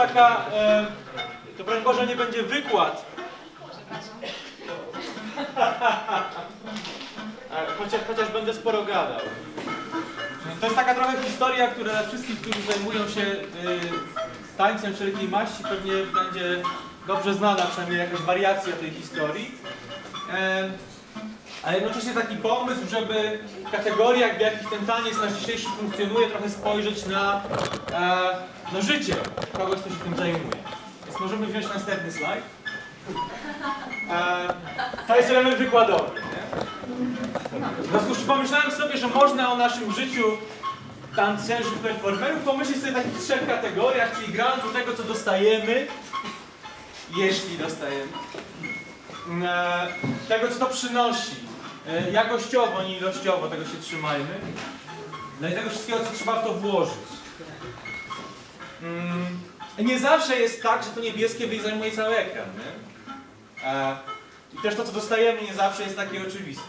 taka, to broń Boże nie będzie wykład. Chociaż będę sporo gadał. To jest taka trochę historia, która dla wszystkich, którzy zajmują się tańcem wszelkiej maści, pewnie będzie dobrze znana, przynajmniej jakaś wariacja tej historii. A jednocześnie taki pomysł, żeby w kategoriach, w jakich ten taniec nasz dzisiejszy funkcjonuje, trochę spojrzeć na życie kogoś, kto się tym zajmuje. Więc możemy wziąć następny slajd. To jest element wykładowy. W związku z czym pomyślałem sobie, że można o naszym życiu tancerzy, performerów pomyśleć sobie w takich trzech kategoriach, czyli grant do tego, co dostajemy, jeśli dostajemy, tego, co to przynosi, jakościowo, nie ilościowo, tego się trzymajmy, no i tego wszystkiego, co trzeba w to włożyć. Nie zawsze jest tak, że to niebieskie zajmuje cały ekran, nie? I też to, co dostajemy, nie zawsze jest takie oczywiste.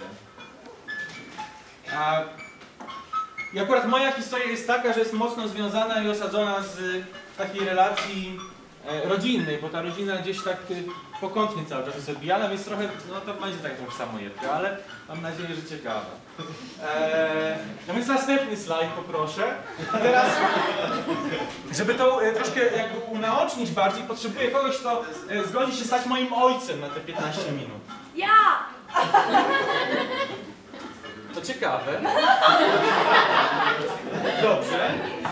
I akurat moja historia jest taka, że jest mocno związana i osadzona z takiej relacji rodzinnej, bo ta rodzina gdzieś tak pokątnie cały czas jest odbijana, więc trochę, no to będzie tak trochę samojedka, ale mam nadzieję, że ciekawa. No więc następny slajd poproszę. A teraz, żeby to troszkę jakby unaocznić bardziej, potrzebuję kogoś, kto zgodzi się stać moim ojcem na te 15 minut. Ja! To ciekawe. Dobrze.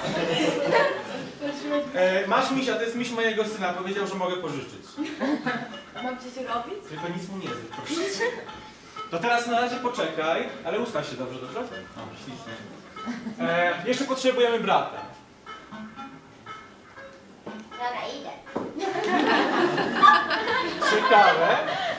Masz misia, to jest miś mojego syna, powiedział, że mogę pożyczyć. Mam coś robić? Tylko nic mu nie zrób, proszę. To teraz na razie poczekaj, ale ustaw się dobrze, dobrze? No, ślicznie. Jeszcze potrzebujemy brata. Dobra, idę. Ciekawe.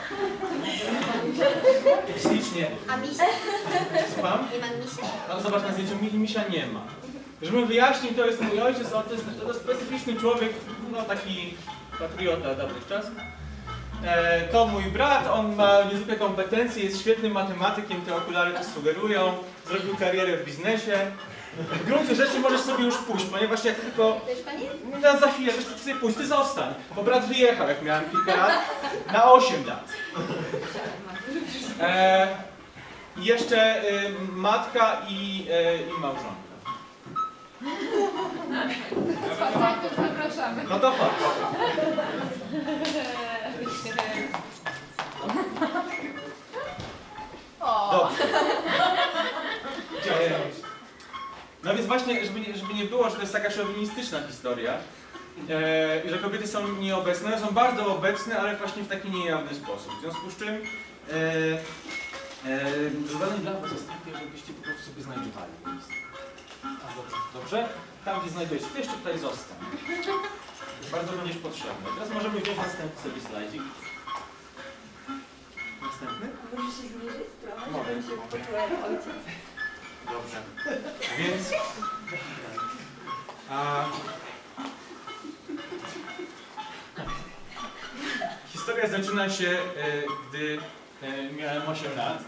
Ślicznie. A misia? Słucham? Nie mam misia? No zobacz, na zdjęciu misia nie ma. Żebym wyjaśnił, to jest mój ojciec, to jest specyficzny człowiek, no taki patriota dawnych czasów. To mój brat, on ma niezwykłe kompetencje, jest świetnym matematykiem, te okulary to sugerują, zrobił karierę w biznesie. W gruncie rzeczy możesz sobie już pójść, ponieważ jak tylko... To już koniec? No za chwilę, wiesz, ty sobie pójść, ty zostań. Bo brat wyjechał, jak miałem kilka lat, na 8 lat. I jeszcze matka i małżonka. Zapraszamy. No to chodź. Dobrze. No więc właśnie, żeby nie było, że to jest taka szowinistyczna historia i że kobiety są nieobecne, one są bardzo obecne, ale właśnie w taki niejawny sposób. W związku z czym zadanie dla was jest takie, żebyście po prostu sobie znajdowali miejsce. Dobrze? Tam gdzie znajdujesz, ty jeszcze tutaj zostań. Bardzo będziesz potrzebny. Teraz możemy wziąć następny sobie slajdzik. Następny? Może się zmierzyć trochę, Mogę. żebym się poczuła jak ojciec. Dobrze. Więc... historia zaczyna się, gdy miałem 8 lat.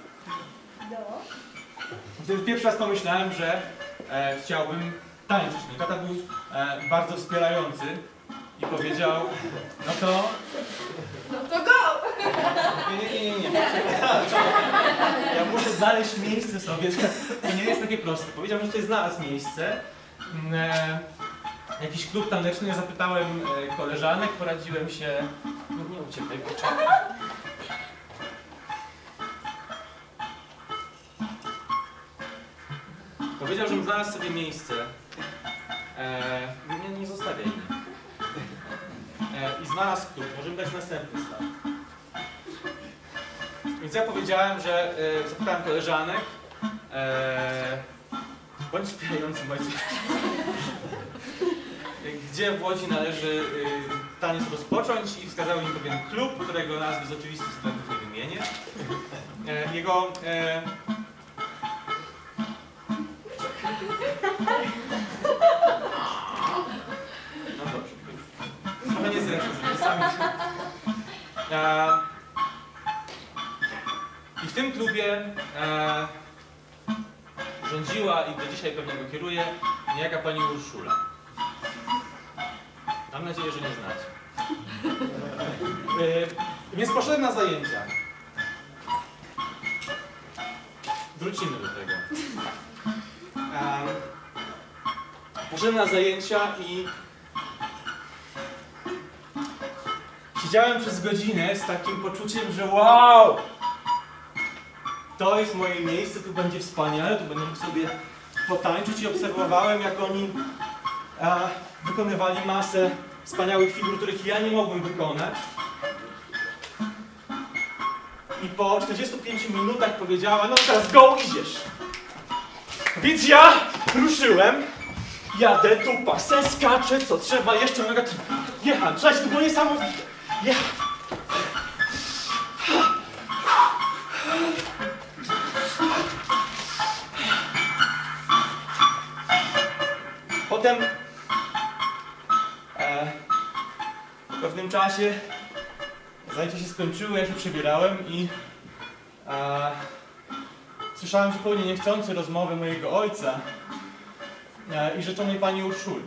Wtedy pierwszy raz pomyślałem, że chciałbym tańczyć. Mój tata był bardzo wspierający i powiedział, no to... No to go! Nie. Ja muszę znaleźć miejsce sobie. To nie jest takie proste. Powiedział, że tutaj znalazł miejsce. Jakiś klub taneczny. Ja zapytałem koleżanek, poradziłem się... Nie uciekaj, poczekaj. Powiedział, żebym znalazł sobie miejsce. Nie zostawiaj mnie. I znalazł klub. Możemy dać następny slajd. Więc ja powiedziałem, że zapytałem koleżanek, bądź wspierającym ojcem, gdzie w Łodzi należy taniec rozpocząć i wskazały mi pewien klub, którego nazwy z oczywistych względów nie wymienię. Jego... No dobrze. Trochę niezręcznie sobie sami. I w tym klubie rządziła i do dzisiaj pewnie go kieruje niejaka pani Urszula. Mam nadzieję, że nie znacie. Więc poszedłem na zajęcia. Wrócimy do tego. Poszedłem na zajęcia i siedziałem przez godzinę z takim poczuciem, że wow! To jest moje miejsce, tu będzie wspaniale, tu będę mógł sobie potańczyć i obserwowałem, jak oni wykonywali masę wspaniałych figur, których ja nie mogłem wykonać. I po 45 minutach powiedziała, no teraz go, idziesz. Więc ja ruszyłem, jadę, tu pasę, skaczę, co trzeba, jeszcze mogę jechać. Słuchajcie, to było niesamowite. Potem w pewnym czasie zajęcia się skończyły, ja się przebierałem i słyszałem zupełnie niechcący rozmowę mojego ojca i rzeczonej pani Urszuli.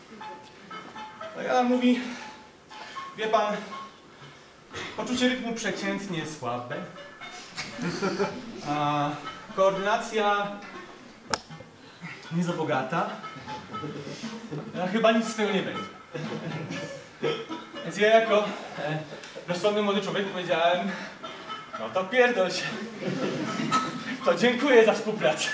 Ona mówi, wie pan, poczucie rytmu przeciętnie słabe, koordynacja nie za bogata, chyba nic z tego nie będzie. Więc ja jako rozsądny młody człowiek powiedziałem, no to pierdol się. To dziękuję za współpracę.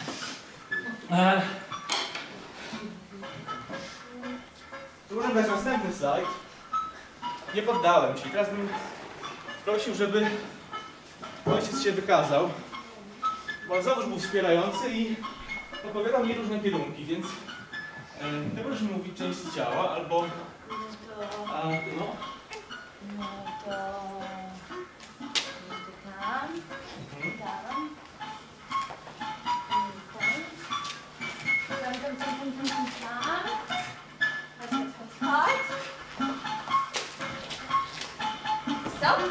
Tu muszę dać następny slajd. Nie poddałem się. Teraz bym prosił, żeby ojciec się wykazał. Bo on zawsze był wspierający i opowiadał mi różne kierunki, więc ty możesz mówić części ciała, albo no. No to... tam, tam. Chodź. Stop.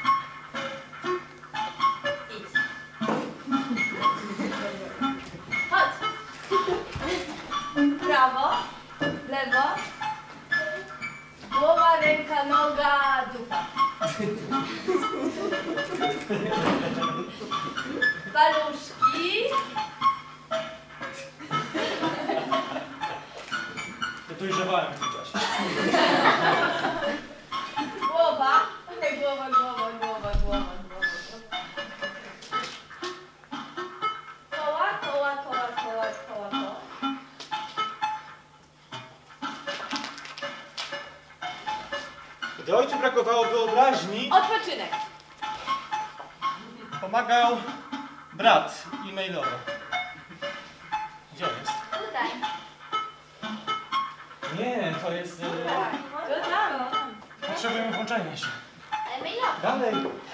Idź. Chodź. Prawo, lewo. Głowa, ręka, noga, dupa. Paluszki. Dojrzewałem w tym czasie. Głowa. Głowa, głowa, głowa, głowa, głowa. Koła, koła, koła, koła, koła, koła. Gdy ojcu brakowało wyobraźni, Odpoczynek. pomagał brat e-mailowo. Gdzie on jest? Tutaj. Nie, to jest... To tam. Potrzebujemy włączenia się. Mailowo. Dalej.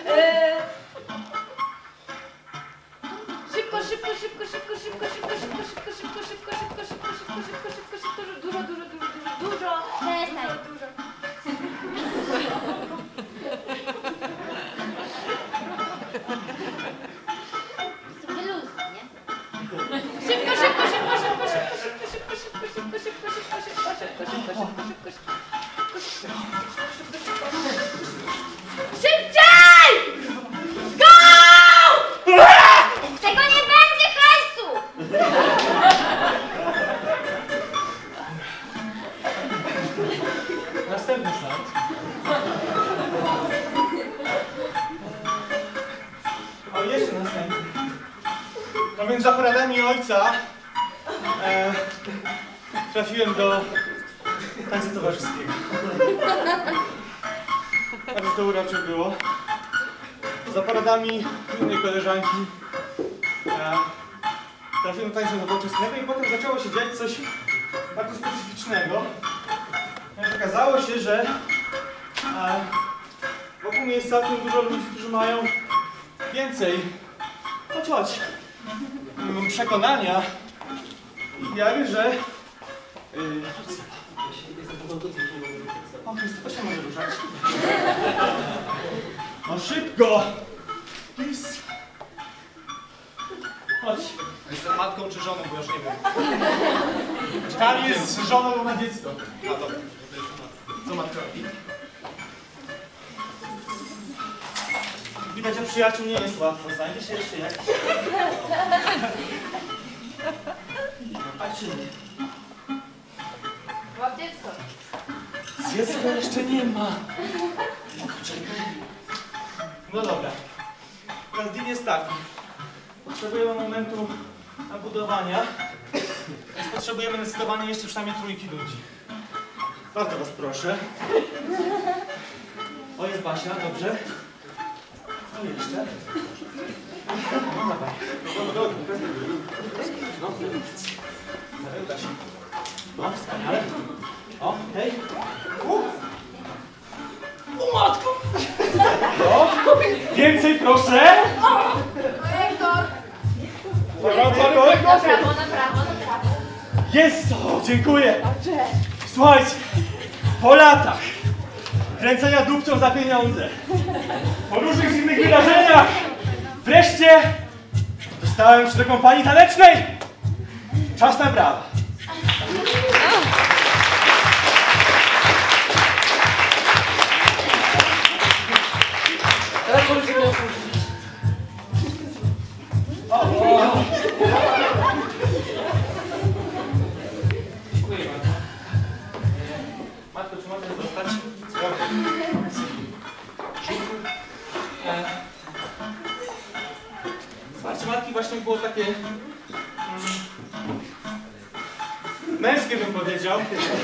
Szybko, szybko, szybko, szybko, szybko, szybko, szybko, szybko, szybko, szybko, szybko, szybko, szybko, szybko, szybko, szybko, dużo, dużo, dużo, dużo, dużo. Przestań. Dużo. Wyluzuj, nie? Szybko, szybko, szybko, szybko, szybko, szybko, szybko, szybko, szybko, szybko, szybko, szybko, szybko, szybko, szybciej! Go! Tego nie będzie hajsu! Następny slajd. O, jeszcze następny. No więc za poradami ojca trafiłem do tańca towarzyskiego. Tak to urocze było. Za poradami innej koleżanki trafiłem do tańca nowoczesnego i potem zaczęło się dziać coś bardzo specyficznego. Okazało się, że wokół mnie jest całkiem dużo ludzi, którzy mają więcej przekonania i wiary, że o, to się może ruszać. No szybko! Please. Chodź. Jestem matką czy żoną, bo już nie wiem. Tam jest żoną, bo ma dziecko. A dobra, to jest matka. Co matka robi? Widać, że przyjaciół nie jest łatwo. Znajdzie się jeszcze jakiś. Patrzymy. Łap dziecko. Dziecka jeszcze nie ma. Czekaj. No dobra. Teraz deal jest taki. Potrzebujemy momentu nabudowania. Więc potrzebujemy zdecydowanie jeszcze przynajmniej trójki ludzi. Bardzo was proszę. O, jest Basia, dobrze. Co jeszcze? No dawaj. No, uda się. No, wspaniale. O, hej. O matko! No, więcej proszę! Projektor. Projektor! Na prawo, na prawo, na prawo. Jest to! Dziękuję! Słuchajcie, po latach kręcenia dupcią za pieniądze, po różnych innych wydarzeniach, wreszcie dostałem się do kompanii tanecznej! Czas na brawa! Teraz możecie mnie opuścić. Dziękuję bardzo. Matko, czy mogę zostać? Wsparcie matki właśnie było takie męskie, bym powiedział.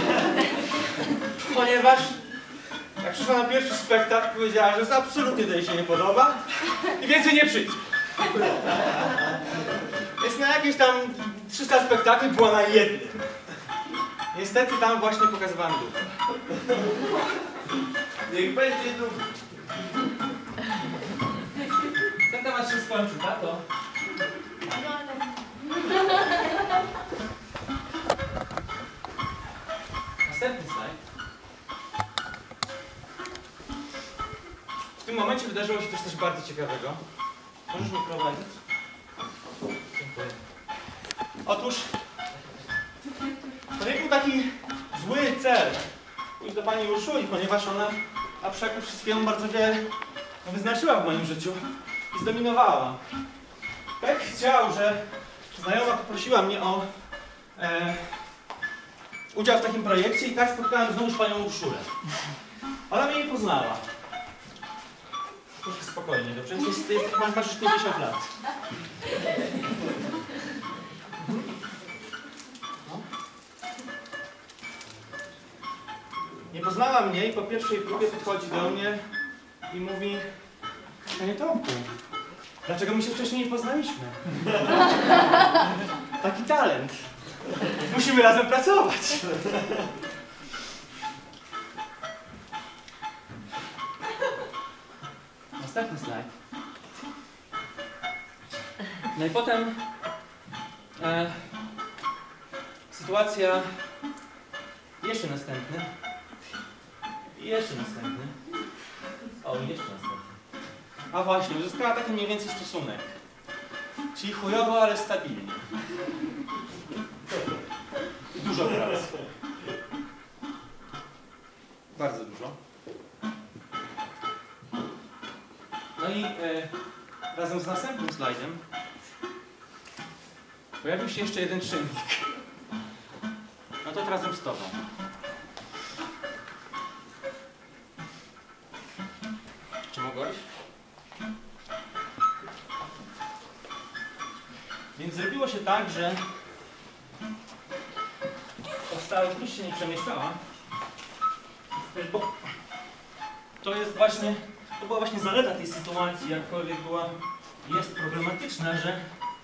Ponieważ jak przyszła na pierwszy spektakl, powiedziała, że absolutnie tej się nie podoba i więcej nie przyjdzie. Jest na jakieś tam 300 spektakli, była na jednym. Niestety tam właśnie pokazywałem dupę. Niech będzie dupę. Ten temat się skończył, tato. Następny slajd. W tym momencie wydarzyło się coś bardzo ciekawego. Możesz mnie prowadzić? Dziękuję. Otóż to nie był taki zły cel pójść do pani Urszuli, ponieważ ona na przekór wszystkiemu bardzo wiele wyznaczyła w moim życiu i zdominowała. Tak chciał, że znajoma poprosiła mnie o udział w takim projekcie i tak spotkałem znowu panią Urszulę. Ona mnie nie poznała. Proszę spokojnie, dobrze? Masz już 50 lat. No. Nie poznała mnie i po pierwszej próbie podchodzi do mnie i mówi: Panie Tomku, dlaczego my się wcześniej nie poznaliśmy? Taki talent. Musimy razem pracować. Następny slajd. No i potem sytuacja, jeszcze następny i jeszcze następny. O, i jeszcze następny. A właśnie, uzyskała taki mniej więcej stosunek. Czyli chujowo, ale stabilnie. Dużo pracy. Bardzo dużo. No i razem z następnym slajdem pojawił się jeszcze jeden czynnik. No to razem z tobą. Czy mogłeś? Więc zrobiło się tak, że powstała, już się nie przemieszczała, bo to była właśnie zaleta tej sytuacji, jakkolwiek jest problematyczna, że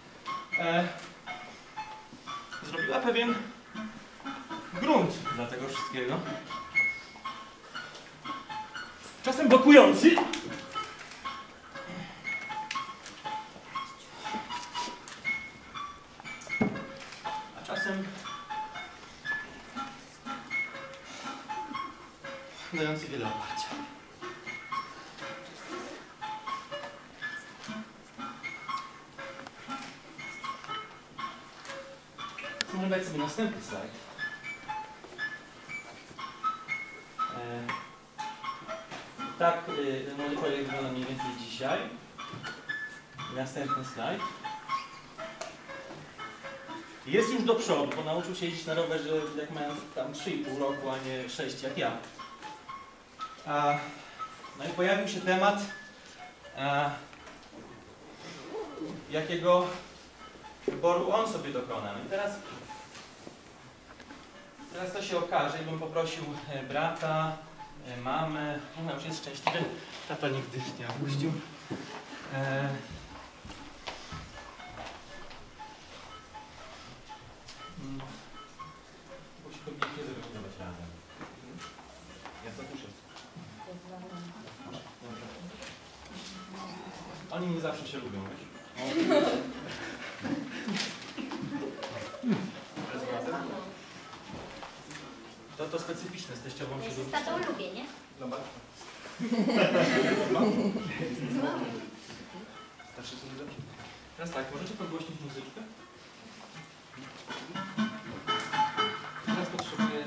zrobiła pewien grunt dla tego wszystkiego. Czasem blokujący, a czasem dający wiele oparcia. Możemy dać sobie następny slajd. Tak młody projekt wygląda mniej więcej dzisiaj. Następny slajd. Jest już do przodu, bo nauczył się jeździć na rowerze jak mając tam 3,5 roku, a nie 6 jak ja. No i pojawił się temat, jakiego wyboru on sobie dokona. No i teraz to się okaże i bym poprosił brata, mamę, mama już jest szczęśliwy, tata nigdy nie opuścił. Musi to pięknie zorganizować razem. Ja zakuszę. Oni nie zawsze się lubią, wiesz? To specyficzne, z teściową się Ja się lubi. z tatą lubię, nie? Zobacz. Starszy sobie dobrze. Teraz tak, możecie podgłośnić muzyczkę? Teraz potrzebuję...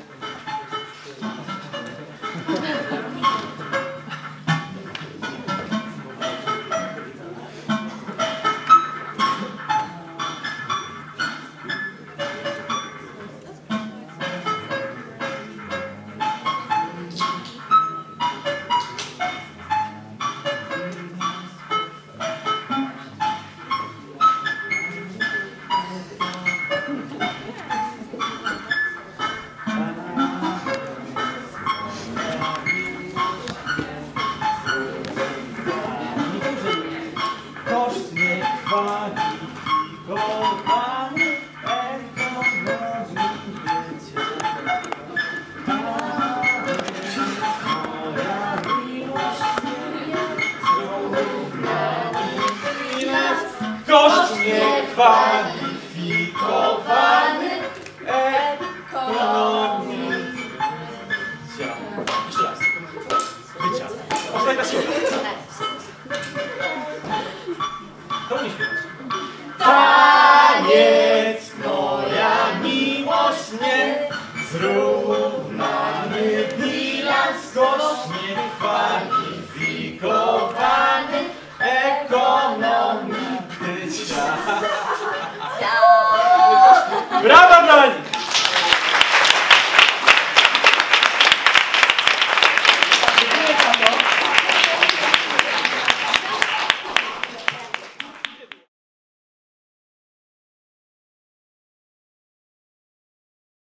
Koszt niekwalifikowany ekonomii życia. Moja miłość zrównany bilans. Koszt niekwalifikowany ekonomii życia. Jeszcze raz. Życia. Ostatnia słowa. To nie śpiewać. Taniec, moja miłość, nie zrównany bilans, koszt niekwalifikowany ekonomii życia. Brawa!